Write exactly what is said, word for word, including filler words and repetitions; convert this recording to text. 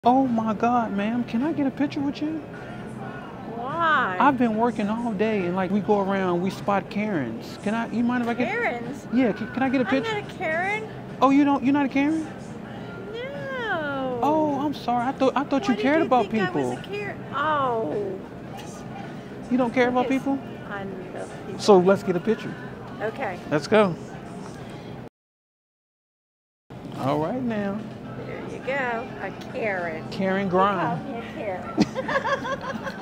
Oh my God, ma'am, can I get a picture with you? Why? I've been working all day and like we go around, we spot Karens. Can I, you mind if I get? Karens? Yeah, can, can I get a picture? I'm not a Karen. Oh, you don't, you're not a Karen? No. Oh, I'm sorry. I thought I thought Why you cared did you about think people. I was a Karen? Oh. You don't care about Because people? I love people. So let's get a picture. Okay. Let's go. All right now. There you go. A Karen. Karen You call Grind. me a Karen.